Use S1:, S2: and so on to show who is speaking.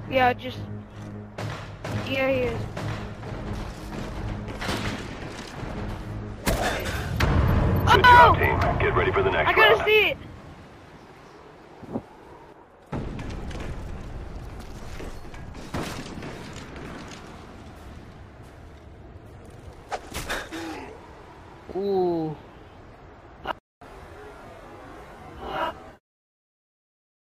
S1: Yeah, just... Yeah, he is.
S2: Good job, team. Get ready for the next
S1: I gotta
S2: round.
S1: see it!
S3: Ooh.